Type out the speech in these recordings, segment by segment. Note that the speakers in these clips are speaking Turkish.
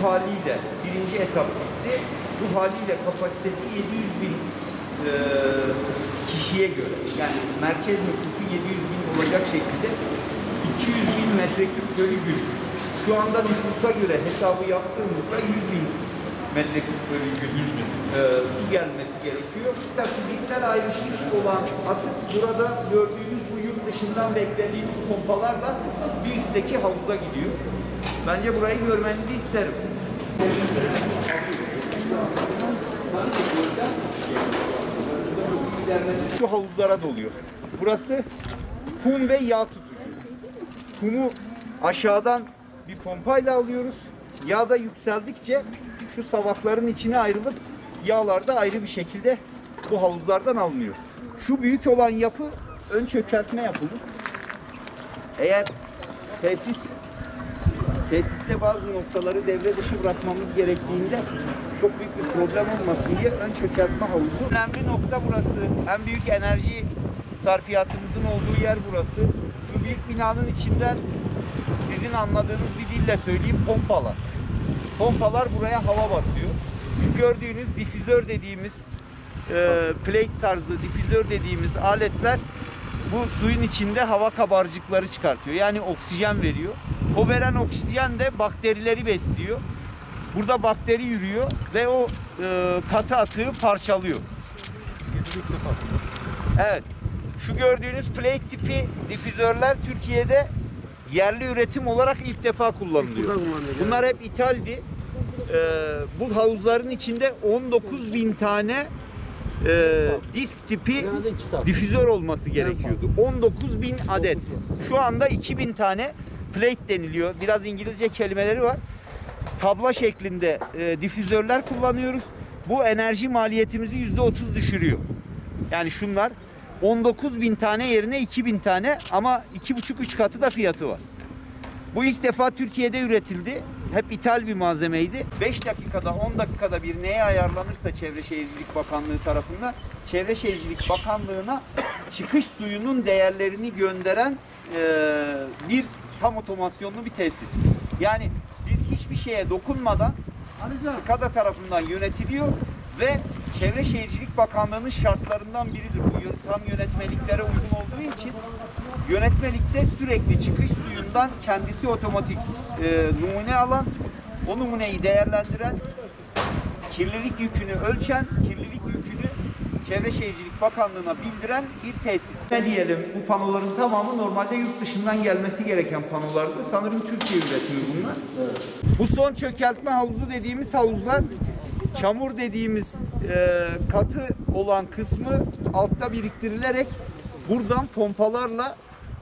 haliyle birinci etap bitti. Bu haliyle kapasitesi 700.000 kişiye göre, yani merkez nüfusu 700.000 olacak şekilde 200.000 metreküp bölü gün. Şu anda nüfusa göre hesabı yaptığımızda 100.000 metreküp bölü gün su gelmesi gerekiyor. İşte fiziksel ayrışmış olan atık burada gördüğünüz bu yurt dışından beklediğimiz pompalarla bir üstteki havuza gidiyor. Bence burayı görmenizi isterim. Şu havuzlara doluyor. Burası kum ve yağ tutucu. Kumu aşağıdan bir pompayla alıyoruz. Yağ da yükseldikçe şu savakların içine ayrılıp yağlar da ayrı bir şekilde bu havuzlardan alınıyor. Şu büyük olan yapı ön çökertme yapılır. Eğer tesiste bazı noktaları devre dışı bırakmamız gerektiğinde çok büyük bir problem olmasın diye ön çökertme havuzu. Önemli nokta burası. En büyük enerji sarfiyatımızın olduğu yer burası. Şu büyük binanın içinden sizin anladığınız bir dille söyleyeyim, pompalar. Pompalar buraya hava basıyor. Şu gördüğünüz difüzör dediğimiz plate tarzı difüzör dediğimiz aletler bu suyun içinde hava kabarcıkları çıkartıyor. Yani oksijen veriyor. O veren oksijen de bakterileri besliyor. Burada bakteri yürüyor ve o katı atığı parçalıyor. Evet. Şu gördüğünüz plate tipi difüzörler Türkiye'de yerli üretim olarak ilk defa kullanılıyor. Bunlar hep ithaldi. Bu havuzların içinde 19.000 tane disk tipi difüzör olması gerekiyordu. 19.000 adet. Şu anda 2.000 tane plate deniliyor. Biraz İngilizce kelimeleri var. Tabla şeklinde difüzörler kullanıyoruz. Bu enerji maliyetimizi %30 düşürüyor. Yani şunlar 19.000 tane yerine 2.000 tane ama 2,5-3 katı da fiyatı var. Bu ilk defa Türkiye'de üretildi. Hep ithal bir malzemeydi. 5 dakikada 10 dakikada bir neye ayarlanırsa Çevre Şehircilik Bakanlığı tarafından Çevre Şehircilik Bakanlığı'na çıkış suyunun değerlerini gönderen bir tam otomasyonlu bir tesis. Yani biz hiçbir şeye dokunmadan SKADA tarafından yönetiliyor ve Çevre Şehircilik Bakanlığı'nın şartlarından biridir. Bu tam yönetmeliklere uygun olduğu için yönetmelikte sürekli çıkış suyundan kendisi otomatik numune alan, o numuneyi değerlendiren, kirlilik yükünü ölçen, kirlilik yükünü Çevre Şehircilik Bakanlığı'na bildiren bir tesis. Ne diyelim, bu panoların tamamı normalde yurt dışından gelmesi gereken panolardı. Sanırım Türkiye üretimi bunlar. Evet. Bu son çökeltme havuzu dediğimiz havuzlar, çamur dediğimiz katı olan kısmı altta biriktirilerek buradan pompalarla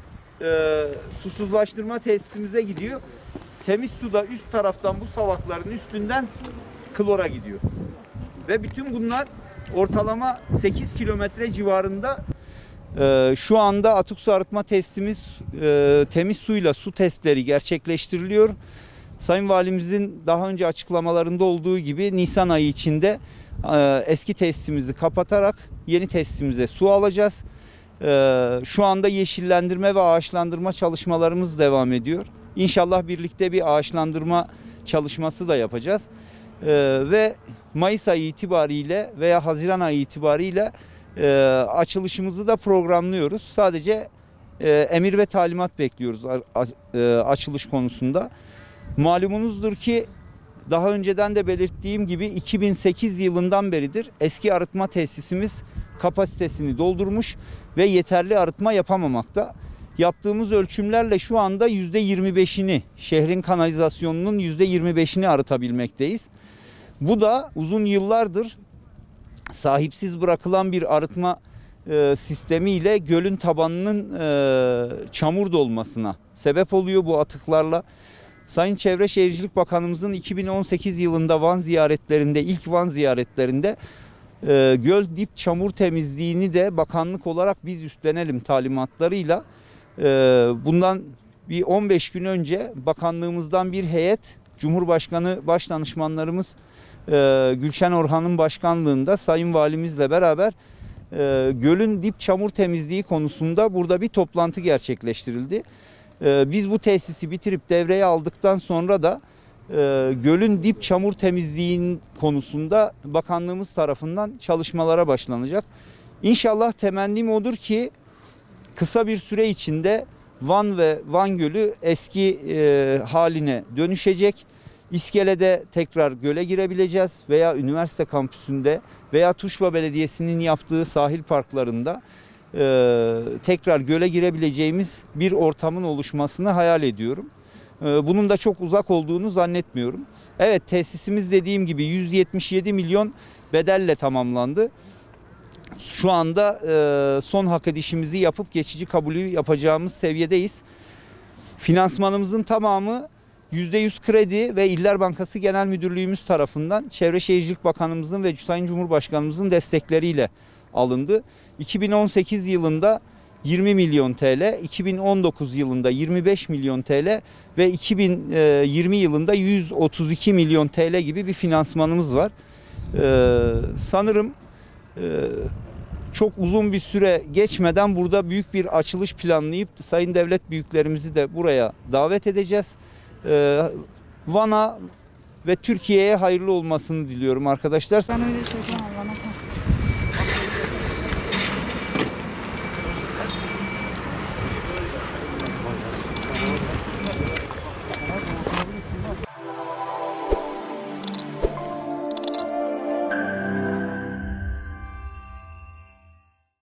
susuzlaştırma tesisimize gidiyor. Temiz su da üst taraftan bu savakların üstünden klora gidiyor. Ve bütün bunlar ortalama 8 kilometre civarında. Şu anda atık su arıtma tesisimiz temiz suyla su testleri gerçekleştiriliyor. Sayın Valimizin daha önce açıklamalarında olduğu gibi Nisan ayı içinde eski tesisimizi kapatarak yeni tesisimize su alacağız. Şu anda yeşillendirme ve ağaçlandırma çalışmalarımız devam ediyor. İnşallah birlikte bir ağaçlandırma çalışması da yapacağız. Ve Mayıs ayı itibariyle veya Haziran ayı itibariyle açılışımızı da programlıyoruz. Sadece emir ve talimat bekliyoruz açılış konusunda. Malumunuzdur ki daha önceden de belirttiğim gibi 2008 yılından beridir eski arıtma tesisimiz kapasitesini doldurmuş ve yeterli arıtma yapamamakta. Yaptığımız ölçümlerle şu anda %25'ini, şehrin kanalizasyonunun %25'ini arıtabilmekteyiz. Bu da uzun yıllardır sahipsiz bırakılan bir arıtma sistemiyle gölün tabanının çamur dolmasına sebep oluyor bu atıklarla. Sayın Çevre Şehircilik Bakanımızın 2018 yılında Van ziyaretlerinde, ilk Van ziyaretlerinde göl dip çamur temizliğini de bakanlık olarak biz üstlenelim talimatlarıyla. Bundan bir 15 gün önce bakanlığımızdan bir heyet, Cumhurbaşkanı Başdanışmanlarımız Gülşen Orhan'ın başkanlığında Sayın Valimizle beraber gölün dip çamur temizliği konusunda burada bir toplantı gerçekleştirildi. Biz bu tesisi bitirip devreye aldıktan sonra da gölün dip çamur temizliğinin konusunda bakanlığımız tarafından çalışmalara başlanacak. İnşallah temennim odur ki kısa bir süre içinde Van ve Van Gölü eski haline dönüşecek. İskele'de tekrar göle girebileceğiz veya üniversite kampüsünde veya Tuşba Belediyesi'nin yaptığı sahil parklarında tekrar göle girebileceğimiz bir ortamın oluşmasını hayal ediyorum. Bunun da çok uzak olduğunu zannetmiyorum. Evet, tesisimiz dediğim gibi 177 milyon bedelle tamamlandı. Şu anda son hak edişimizi yapıp geçici kabulü yapacağımız seviyedeyiz. Finansmanımızın tamamı %100 kredi ve İller Bankası Genel Müdürlüğümüz tarafından Çevre Şehircilik Bakanımızın ve Sayın Cumhurbaşkanımızın destekleriyle alındı. 2018 yılında 20 milyon TL, 2019 yılında 25 milyon TL ve 2020 yılında 132 milyon TL gibi bir finansmanımız var. Sanırım çok uzun bir süre geçmeden burada büyük bir açılış planlayıp sayın devlet büyüklerimizi de buraya davet edeceğiz. Van'a ve Türkiye'ye hayırlı olmasını diliyorum arkadaşlar. Ben öyle şey yapamam, bana ters.